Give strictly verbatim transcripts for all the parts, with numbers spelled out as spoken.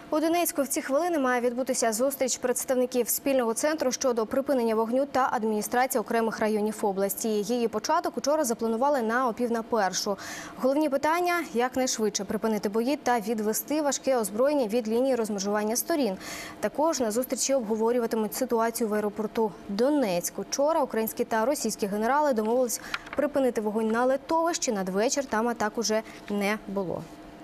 У Донецьку в ці хвилини має відбутися зустріч представників спільного центру щодо припинення вогню та адміністрації окремих районів області. Її початок учора запланували на опів на першу. Головні питання – якнайшвидше припинити бої та відвести важке озброєння від лінії розмежування сторін. Також на зустрічі обговорюватимуть ситуацію в аеропорту Донецьк. Учора українські та російські генерали домовились припинити вогонь на литовищі. Надвечір там атак уже не було.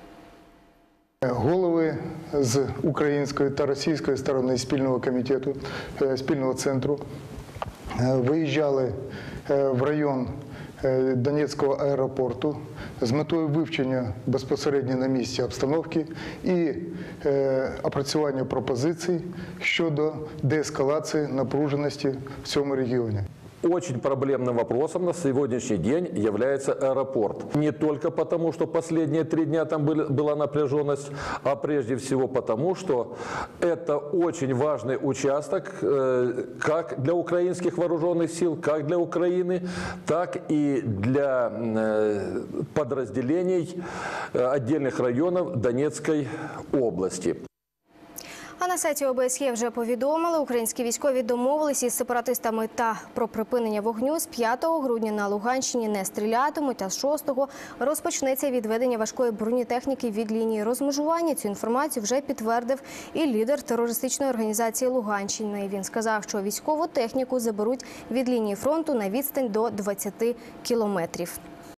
Голови з української та російської сторони спільного комітету, спільного центру виїжджали в район Донецького аеропорту з метою вивчення безпосередньо на місці обстановки і опрацювання пропозицій щодо деескалації напруженості в цьому регіоні. Очень проблемным вопросом на сегодняшний день является аэропорт. Не только потому, что последние три дня там была напряженность, а прежде всего потому, что это очень важный участок как для украинских вооруженных сил, как для Украины, так и для подразделений отдельных районов Донецкой области. А на сайті О Б С Є вже повідомили, українські військові домовились із сепаратистами та про припинення вогню. З п'ятого грудня на Луганщині не стрілятимуть, а з шостого розпочнеться відведення важкої бронетехніки від лінії розмежування. Цю інформацію вже підтвердив і лідер терористичної організації Луганщини. Він сказав, що військову техніку заберуть від лінії фронту на відстань до двадцяти кілометрів.